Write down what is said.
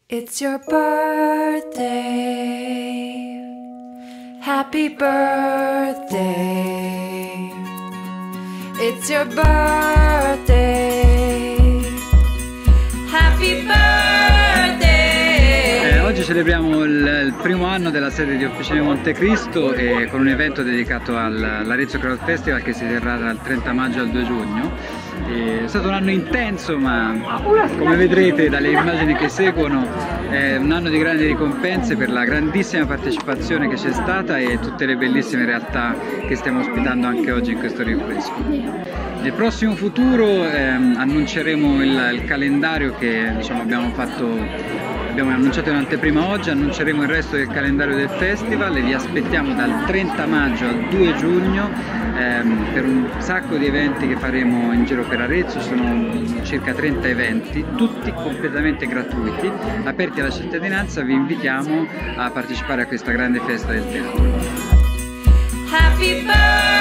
It's your birthday. Happy birthday. It's your birthday. Happy birthday. Oggi celebriamo il primo anno della sede di Officine Montecristo e con un evento dedicato all'Arezzo Crowd Festival che si terrà dal 30 maggio al 2 giugno. È stato un anno intenso, ma come vedrete dalle immagini che seguono è un anno di grandi ricompense per la grandissima partecipazione che c'è stata e tutte le bellissime realtà che stiamo ospitando anche oggi in questo rinfresco. Nel prossimo futuro annunceremo il calendario che abbiamo annunciato in anteprima oggi, annunceremo il resto del calendario del festival e vi aspettiamo dal 30 maggio al 2 giugno per un sacco di eventi che faremo in giro per Arezzo. Sono circa 30 eventi, tutti completamente gratuiti, aperti alla cittadinanza. Vi invitiamo a partecipare a questa grande festa del teatro. Happy birthday.